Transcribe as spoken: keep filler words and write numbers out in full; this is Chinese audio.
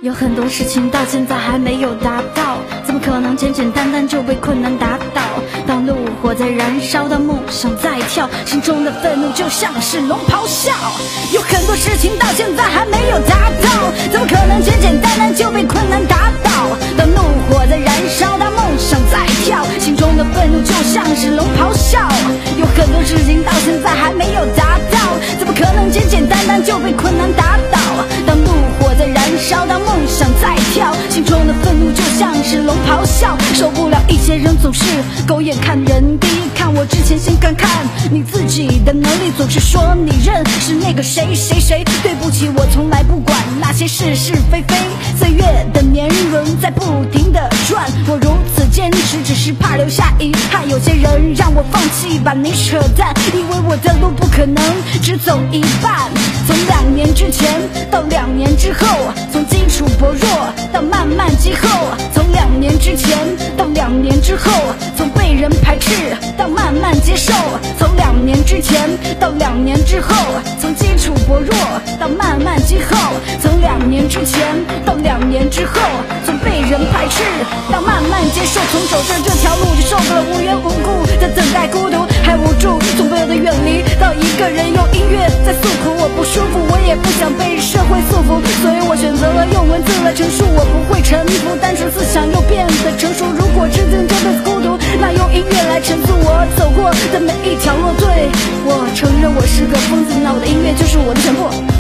有很多事情到现在还没有达到，怎么可能简简单单就被困难打倒？当怒火在燃烧，当梦想在跳，心中的愤怒就像是龙咆哮。有很多事情到现在还没有达到，怎么可能简简单单就被困难打倒？当怒火在燃烧，当梦想在跳，心中的愤怒就像是龙咆哮。有很多事情到现在还没有达到，怎么可能简简单单就被困难打倒？当怒火在燃烧，当梦想在跳，心中的愤怒就像是龙咆哮。受不了一些人总是狗眼看人低，看我之前先看看你自己的能力，总是说你认识那个谁谁谁，对不起我从来不管那些是是非非。岁月的年轮在不停的转，我如此坚持只是怕留下遗憾。有些人让我放弃把你扯淡，以为我的路不可能只走一半。从两年之前到两年之后，从基础薄弱到慢慢积厚，从两年之前到两年之后，从被人排斥到慢慢接受，从两年之前到两年之后，从基础薄弱到慢慢积厚，从两年之前到两年之后，从被人排斥到慢慢接受，从走着这条路就受够了无缘无故的等待，孤独还无助，从不由得远离到一个人用音乐在诉苦。我不舒服，我也不想被社会束缚，所以我选择了用文字来陈述。我不会臣服，单纯思想又变得成熟。如果至今真的孤独，那用音乐来陈述我走过的每一条路。